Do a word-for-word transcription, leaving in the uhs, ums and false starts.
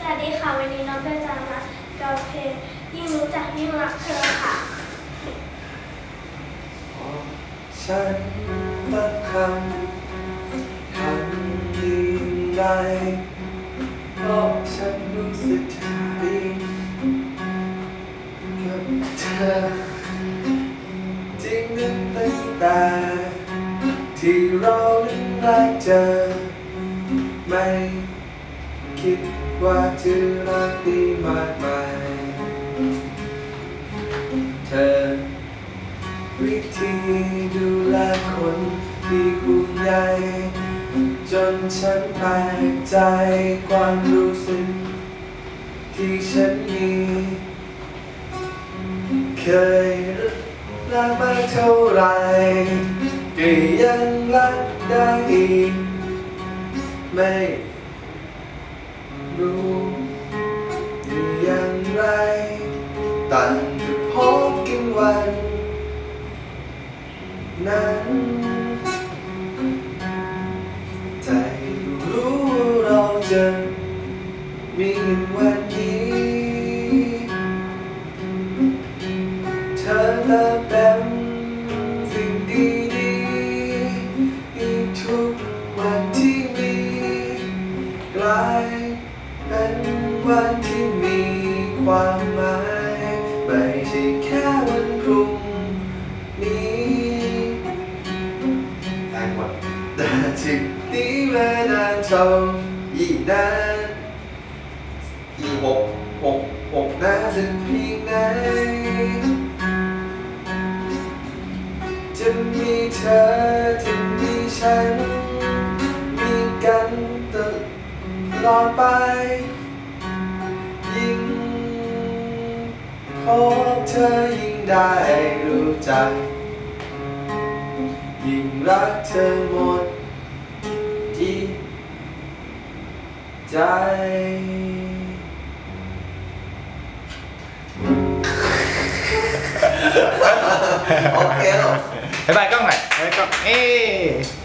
วัสดีค่ะวันนี้น้องเบลจะมากับเพลงยิ่งรู้จักยิ่งรักเธอค่ะฉันรักคำคำยิ่งใหญ่เพราะฉันรู้สึกดีกับเธอจริงตั้งแต่ที่เรานั้นรักเจอไม่คิดว่าจะรักดีมากมายเธอวิธีดูแลคนที่ห่วงใยจนฉันแปลกใจความรู้สึกที่ฉันมีเคยรักมากเท่าไรก็ยังรักได้อีกไม่รู้อย่างไรตั้งแต่พบกันวันนั้นใจรู้เราจะมีวันนี้เธอเติมเต็มสิ่งดีๆอีกทุกวันที่มีกลายเป็นวันที่มีความหมายไม่ใช่แค่วันพรุ่งนี้แต่ว่าแต่ถึงนี้มานานเท่ายิ่งนานอีกหกหกหกนานสักเพียงไหนจะมีเธอจะมีฉันมีกันตลอดไปยิ่งพบเธอยิ่งได้รู้จักยิ่งรักเธอหมดที่ใจโอเคแล้วบ๊ายบายกล้องหน่อยบ๊ายบายกล้องเอ๊